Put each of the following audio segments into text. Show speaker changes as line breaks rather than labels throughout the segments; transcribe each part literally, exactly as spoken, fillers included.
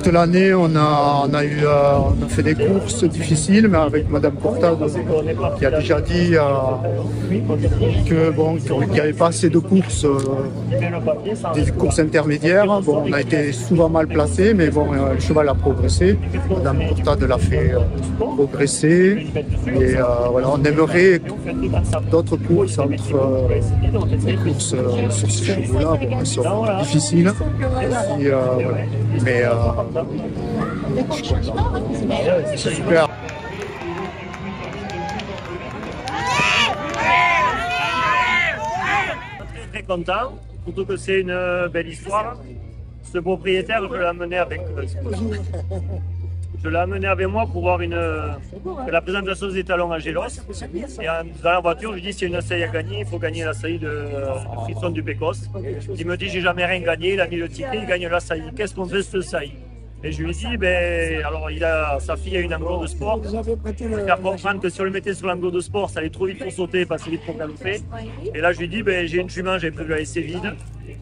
toute l'année, on a, on, a eu, euh, on a fait des courses difficiles, mais avec Madame Courtade, qui a déjà dit euh, que bon, qu'il n'y avait pas assez de courses, euh, des courses intermédiaires. Bon, on a été souvent mal placés, mais bon, euh, le cheval a progressé. Madame Courtade l'a fait euh, progresser. Et euh, voilà, on aimerait d'autres courses entre euh, les courses euh, sur ces chevaux-là. Bon, elles sont difficiles. Et, euh, voilà. Mais euh, c'est super.
Très très content, surtout que c'est une belle histoire. Ce propriétaire, je l'ai amené avec, je l'ai amené avec moi pour voir une, la présentation des étalons à Gélos. Et en, dans la voiture, je lui dis s'il y a une saillie à gagner, il faut gagner la saillie de, de Frisson du Pécos. Il me dit j'ai jamais rien gagné, il a mis le ticket, il gagne la saillie. Qu'est-ce qu'on fait de cette saillie? Et je lui dis, ben, alors il a, sa fille a une anglo de sport. Je vais faire comprendre que si on le mettait sur l'anglo de sport, ça allait trop vite pour sauter, passer vite pour galoper. Et là, je lui dis, ben, j'ai une jument, j'ai prévu à laisser vide.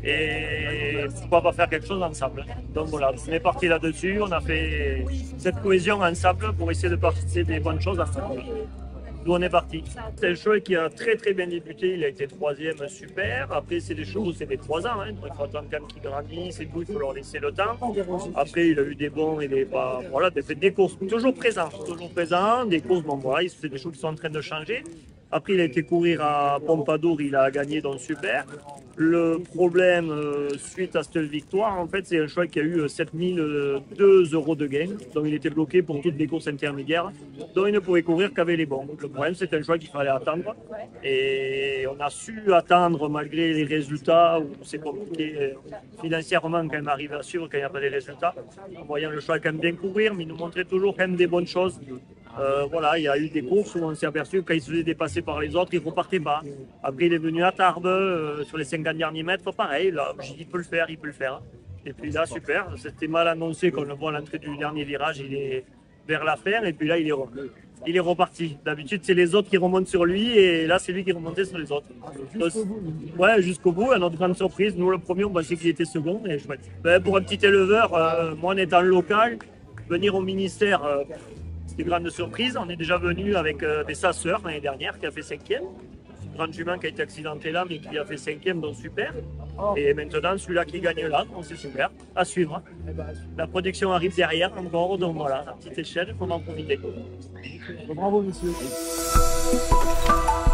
Et pourquoi pas faire quelque chose ensemble. Donc voilà, on est parti là-dessus, on a fait cette cohésion ensemble pour essayer de participer des bonnes choses ensemble. D'où on est parti. C'est un cheval qui a très très bien débuté, il a été troisième, super. Après, c'est des chevaux, c'est des trois ans, hein. Il faut attendre quand même qu'ils grandissent et tout, il faut leur laisser le temps. Après, il a eu des bons et des pas. Voilà, des, des courses toujours présents, toujours présents. Des courses, bon voilà, c'est des choses qui sont en train de changer. Après, il a été courir à Pompadour, il a gagné, donc super. Le problème, euh, suite à cette victoire, en fait, c'est un cheval qui a eu sept mille deux euros de gain. Donc, il était bloqué pour toutes les courses intermédiaires. Donc, il ne pouvait courir qu'avec les bons. Le problème, c'est un cheval qu'il fallait attendre. Et on a su attendre malgré les résultats, où c'est compliqué euh, financièrement quand même arriver à suivre quand il n'y a pas de résultats. En voyant le cheval quand même bien courir, mais il nous montrait toujours quand même des bonnes choses. Euh, voilà, il y a eu des courses où on s'est aperçu que quand il se faisait dépasser par les autres, il ne repartait pas. Après, il est venu à Tarbes, euh, sur les cinquante derniers mètres, pareil, là, j'ai dit, il peut le faire, il peut le faire. Et puis là, super, c'était mal annoncé, qu'on le voit à l'entrée du dernier virage, il est vers la fer, et puis là, il est, il est reparti. D'habitude, c'est les autres qui remontent sur lui, et là, c'est lui qui remontait sur les autres. Donc, ouais, jusqu'au bout, à notre grande surprise, nous, le premier, on pensait qu'il était second, et chouette. Ben, pour un petit éleveur, euh, moi, en étant local, venir au ministère, euh, c'était une grande surprise. On est déjà venu avec euh, sa sœur l'année dernière qui a fait cinquième. Une grande jument qui a été accidentée là, mais qui a fait cinquième, donc super. Et maintenant, celui-là qui gagne là, donc c'est super. À suivre. La production arrive derrière encore, donc voilà, à petite échelle, il faut en profiter.
Bravo, monsieur.